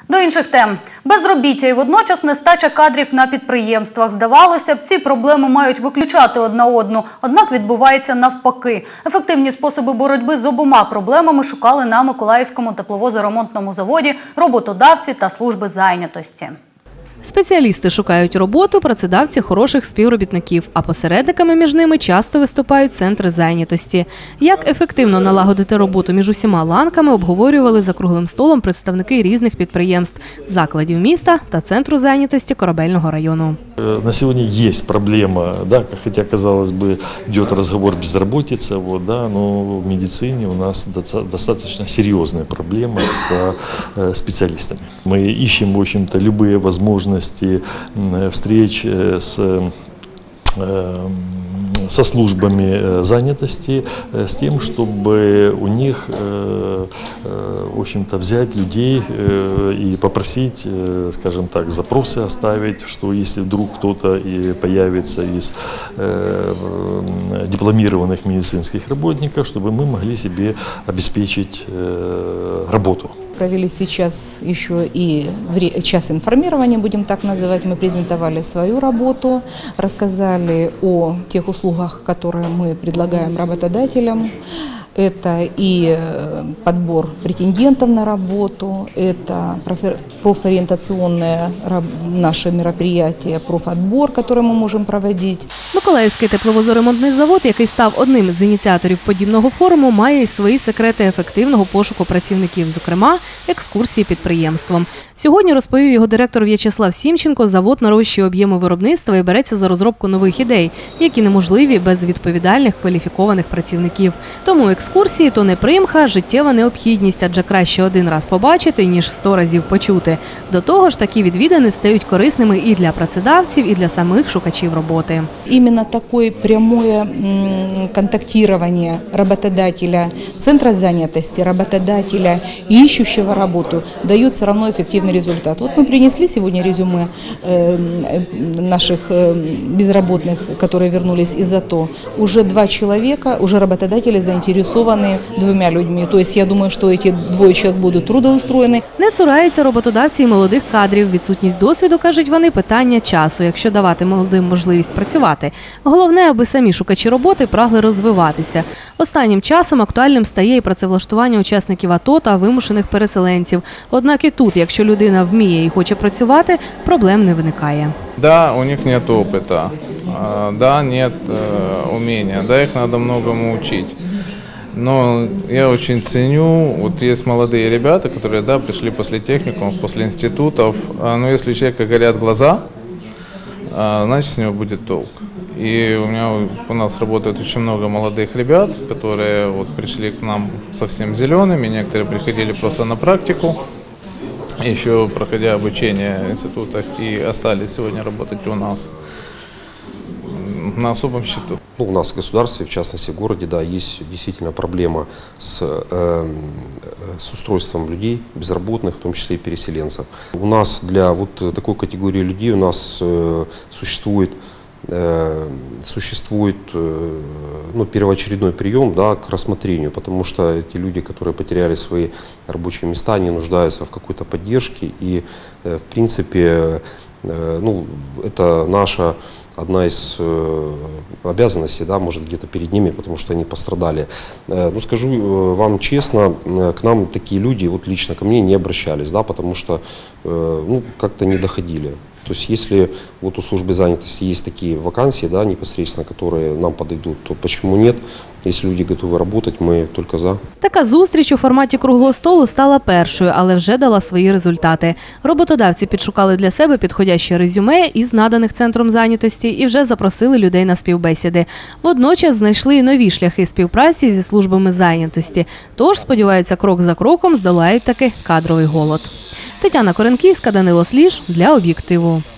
До інших тем. Безробіття і водночас нестача кадрів на підприємствах. Здавалося б, ці проблеми мають виключати одна одну, однак відбувається навпаки. Ефективні способи боротьби з обома проблемами шукали на Миколаївському тепловозоремонтному заводі роботодавці та служби зайнятості. Спеціалісти шукають роботу, працедавці – хороших співробітників, а посередниками між ними часто виступають центри зайнятості. Як ефективно налагодити роботу між усіма ланками, обговорювали за круглим столом представники різних підприємств, закладів міста та центру зайнятості Корабельного району. На сегодня есть проблема, да, хотя, казалось бы, идет разговор безработицы, но в медицине у нас достаточно серьезная проблема с специалистами. Мы ищем, в общем-то, любые возможности встреч со службами занятости, с тем, чтобы у них, в общем-то, взять людей и попросить, скажем так, запросы оставить, что если вдруг кто-то и появится из дипломированных медицинских работников, чтобы мы могли себе обеспечить работу. Провели сейчас еще и час информирования, будем так называть. Мы презентовали свою работу, рассказали о тех услугах, которые мы предлагаем работодателям. Это и подбор претендентов на работу, это профориентационное наше мероприятие, профотбор, который мы можем проводить. Миколаївський тепловозоремонтний завод, який став одним з ініціаторів подібного форуму, має й свої секрети ефективного пошуку працівників, зокрема, екскурсії підприємством. Сьогодні, розповів його директор В'ячеслав Сімченко, завод нарощує об'єми виробництва і береться за розробку нових ідей, які неможливі без відповідальних кваліфікованих працівників. Тому екскурсії – то не примха, а життєва необхідність, адже краще один раз побачити, ніж 100 разів почути. До того ж, такі відвідини стають корисними і для працедавців, і для самих шукачів роботи. Именно такое прямое контактирование работодателя, центра занятости, работодателя, ищущего работу дает все равно эффективный результат. Вот мы принесли сегодня резюме наших безработных, которые вернулись из АТО. Уже 2 человека, уже работодатели заинтересованы 2 людьми. То есть я думаю, что эти 2 человек будут трудоустроены. Не цураються роботодавці й молодих кадрів. Відсутність досвіду, кажуть вони, питання часу, якщо давати молодим можливість працювати. Головне, аби самі шукачі роботи прагли розвиватися. Останнім часом актуальним стає і працевлаштування учасників АТО та вимушених переселенців. Однак і тут, якщо людина вміє і хоче працювати, проблем не виникає. Да, у них нет опыта, да, нет умения, да, их надо многому учить. Но я очень ценю, вот есть молодые ребята, которые, да, пришли после техникумов, после институтов, но если у человека горят глаза, значит, с него будет толк. И у нас работает очень много молодых ребят, которые вот пришли к нам совсем зелеными, некоторые приходили просто на практику, еще проходя обучение в институтах, и остались сегодня работать у нас на особом счету. У нас в государстве, в частности в городе, да, есть действительно проблема с устройством людей, безработных, в том числе и переселенцев. У нас для вот такой категории людей у нас существует первоочередной прием, да, к рассмотрению, потому что эти люди, которые потеряли свои рабочие места, они нуждаются в какой-то поддержке, и в принципе это наша одна из обязанностей, да, может где-то перед ними, потому что они пострадали. Но скажу вам честно, к нам такие люди, вот лично ко мне, не обращались, да, потому что как-то не доходили. То есть если вот у службы занятости есть такие вакансии, да, непосредственно, которые нам подойдут, то почему нет? Если люди готовы работать, мы только за. Така зустріч у форматі круглого столу стала першою, але вже дала свої результати. Роботодавці підшукали для себе підходяще резюме із наданих центром зайнятості і вже запросили людей на співбесіди. Водночас знайшли і нові шляхи співпраці зі службами зайнятості. Тож, сподіваються, крок за кроком здолають таки кадровий голод. Тетяна Коренківська, Данило Сліж для «Об'єктиву».